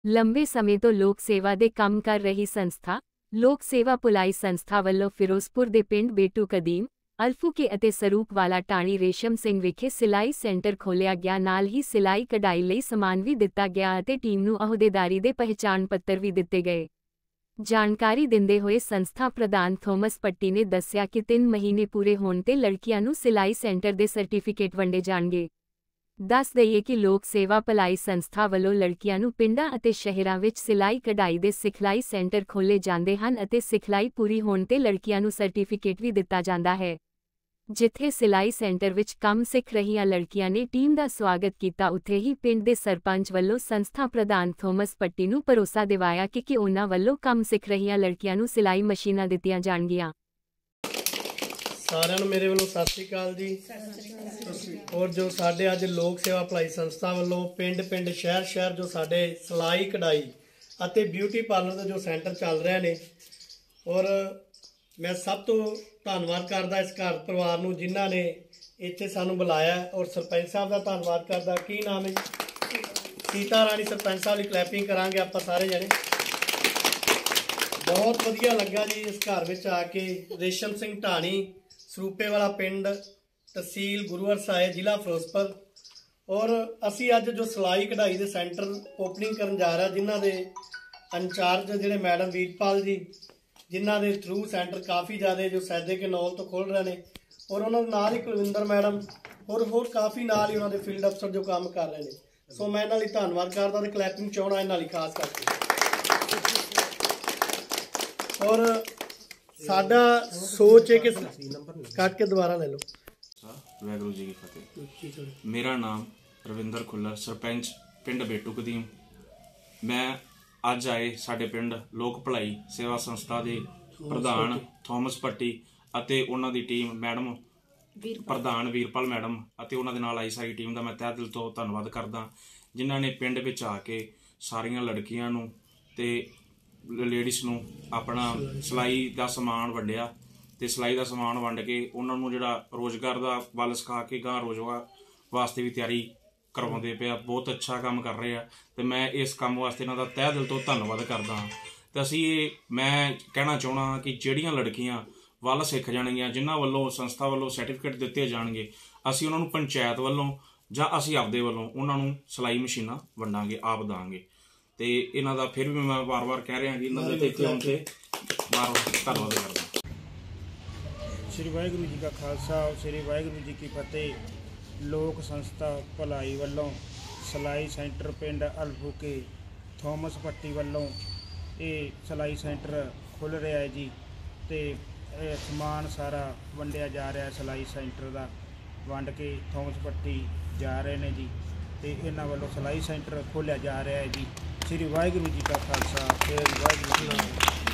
ਲੰਬੇ ਸਮੇਂ ਤੋਂ ਲੋਕ ਸੇਵਾ ਦੇ ਕੰਮ ਕਰ ਰਹੀ ਸੰਸਥਾ ਲੋਕ ਸੇਵਾ ਭਲਾਈ ਸੰਸਥਾ ਵੱਲੋਂ ਫਿਰੋਜ਼ਪੁਰ ਦੇ ਪਿੰਡ ਬੇਟੂ ਕਦੀਮ ਅਲਫੂਕੇ ਅਤੇ ਸਰੂਪ ਵਾਲਾ ਟਾਣੀ ਰੇਸ਼ਮ ਸਿੰਘ ਵਿਖੇ ਸਿਲਾਈ ਸੈਂਟਰ ਖੋਲ੍ਹਿਆ ਗਿਆ। ਨਾਲ ਹੀ ਸਿਲਾਈ ਕਢਾਈ ਲਈ ਸਮਾਨ ਵੀ ਦਿੱਤਾ ਗਿਆ ਅਤੇ ਟੀਮ ਨੂੰ ਅਹੁਦੇਦਾਰੀ ਦੇ ਪਹਿਚਾਣ ਪੱਤਰ ਵੀ ਦਿੱਤੇ ਗਏ। ਜਾਣਕਾਰੀ ਦਿੰਦੇ ਹੋਏ ਸੰਸਥਾ ਪ੍ਰਧਾਨ ਥੋਮਸ ਪੱਟੀ ਨੇ ਦੱਸਿਆ ਕਿ 3 ਮਹੀਨੇ ਪੂਰੇ ਹੋਣ ਤੇ ਲੜਕੀਆਂ ਨੂੰ ਸਿਲਾਈ ਸੈਂਟਰ ਦੇ ਸਰਟੀਫਿਕੇਟ ਵੰਡੇ ਜਾਣਗੇ। ਦੱਸ ਦਈਏ ਕਿ ਲੋਕ ਸੇਵਾ ਭਲਾਈ ਸੰਸਥਾ ਵੱਲੋਂ ਲੜਕੀਆਂ ਨੂੰ ਪਿੰਡਾਂ ਅਤੇ ਸ਼ਹਿਰਾਂ ਵਿੱਚ ਸਿਲਾਈ ਕਢਾਈ ਦੇ ਸਿਖਲਾਈ ਸੈਂਟਰ ਖੋਲ੍ਹੇ ਜਾਂਦੇ ਹਨ ਅਤੇ ਸਿਖਲਾਈ ਪੂਰੀ ਹੋਣ ਤੇ ਲੜਕੀਆਂ ਨੂੰ ਸਰਟੀਫਿਕੇਟ ਵੀ ਦਿੱਤਾ ਜਾਂਦਾ ਹੈ। ਜਿੱਥੇ ਸਿਲਾਈ ਸੈਂਟਰ ਵਿੱਚ ਕੰਮ ਸਿੱਖ ਰਹੀਆਂ ਲੜਕੀਆਂ ਨੇ ਟੀਮ ਦਾ ਸਵਾਗਤ ਕੀਤਾ, ਉੱਥੇ ਹੀ ਪਿੰਡ ਦੇ ਸਰਪੰਚ ਵੱਲੋਂ ਸੰਸਥਾ ਪ੍ਰਧਾਨ ਥੋਮਸ ਪੱਟੀ ਨੂੰ ਭਰੋਸਾ ਦਿਵਾਇਆ ਕਿ ਉਹਨਾਂ ਵੱਲੋਂ ਕੰਮ ਸਿੱਖ ਰਹੀਆਂ ਲੜਕੀਆਂ ਨੂੰ ਸਿਲਾਈ ਮਸ਼ੀਨਾਂ ਦਿੱਤੀਆਂ ਜਾਣਗੀਆਂ। ਸਾਰਿਆਂ ਨੂੰ ਮੇਰੇ ਵੱਲੋਂ ਸਤਿ ਸ਼੍ਰੀ ਅਕਾਲ ਜੀ। और जो साढ़े अज लोक सेवा भलाई संस्था वालों पिंड पिंड शहर शहर जो साढ़े सिलाई कढ़ाई ਅਤੇ ब्यूटी पार्लर का जो सेंटर चल रहे ने, और मैं सब तो धन्नवाद करदा इस घर परिवार नूं जिन्हां ने इत्थे सानूं बुलाया, और सरपंच साहब का धन्नवाद करदा। की नाम है? सीता राणी सरपंच साहब की क्लैपिंग करांगे आपां सारे जने। बहुत वधिया लगा जी इस घर विच आके। रेशम सिंह ढाणी ਸਰੂਪੇ वाला पिंड तहसील गुरुवर साहिब जिला फिरोजपुर, और असी अज जो सिलाई कढ़ाई के सेंटर ओपनिंग करन जा रहे, जिन्हां दे इंचार्ज जिहड़े मैडम वीरपाल जी, जिन्हां दे थ्रू सेंटर काफ़ी ज़्यादा जो सैदे के नौल तो खोल रहे हैं, और उन्होंने नाल ही कुलविंदर मैडम होर काफ़ी नाल ही उन्होंने फील्ड अफसर जो काम कर रहे हैं। सो मैं इन्हां लई धन्नवाद करदा ते क्लैपिंग चाहुंदा इन्हां लई खास करके। और साडा सोच है कि कट के दोबारा ले लो। वाहगुरू जी की फतेह। मेरा नाम रविंदर खुल्लर, सरपंच पिंड बेटू कदीम। मैं अज आए साडे पिंड लोक भलाई सेवा संस्था के प्रधान थोमस पट्टी ਅਤੇ ਉਹਨਾਂ ਦੀ ਟੀਮ मैडम प्रधान वीरपाल मैडम ਅਤੇ ਉਹਨਾਂ ਦੇ ਨਾਲ ਆਈ ਸਾਰੀ ਟੀਮ ਦਾ मैं तहे दिल तो धन्नवाद करदा, जिन्हां ने पिंड विच आके सारियां लड़कियां नूं ते लेडीज़ नूं अपना सिलाई का समान वंडिया ते सिलाई का समान वंड के उन्हां नूं जिहड़ा रोज़गार का वल सिखा के गां रोज़गार वास्ते भी तैयारी करवाउंदे पिया। बहुत अच्छा काम कर रहे हैं ते मैं इस काम वास्ते इन्हां दा तहे दिल तो धन्नवाद करदा। ते असीं मैं कहना चाहुंदा कि जिहड़ियां लड़कियां वल सिख जाणगीਆਂ, जिन्हां ਵੱਲੋਂ संस्था ਵੱਲੋਂ सर्टिफिकेट ਦਿੱਤੇ ਜਾਣਗੇ, ਅਸੀਂ ਉਹਨਾਂ ਨੂੰ पंचायत ਵੱਲੋਂ ਜਾਂ ਅਸੀਂ ਆਪਦੇ ਵੱਲੋਂ ਉਹਨਾਂ ਨੂੰ ਸਿਲਾਈ ਮਸ਼ੀਨਾਂ ਵੰਡਾਂਗੇ, ਆਪ ਦਾਂਗੇ। ਤੇ ਇਹਨਾਂ ਦਾ ਫਿਰ ਵੀ ਮੈਂ ਵਾਰ-ਵਾਰ ਕਹਿ ਰਿਹਾ ਕਿ ਇਹਨਾਂ ਦੇ ਇੱਥੇ ਆਉਣ ਤੇ ਵਾਰ-ਵਾਰ ਧੰਨਵਾਦ ਕਰਦਾ। श्री वाहिगुरू जी का खालसा, श्री वाहिगुरू जी की फतेह। लोक संस्था भलाई वालों सिलाई सेंटर पिंड अलफूके थोमस पट्टी वालों ये सिलाई सेंटर खुल रहा है जी, तो समान सारा वंडिया जा रहा है। सिलाई सेंटर का वंड के थोमस पट्टी जा रहे हैं जी, तो इन्होंने वालों सिलाई सेंटर खोलिया जा रहा है जी। श्री वाहिगुरू जी का खालसा, श्री वाहिगुरू जी।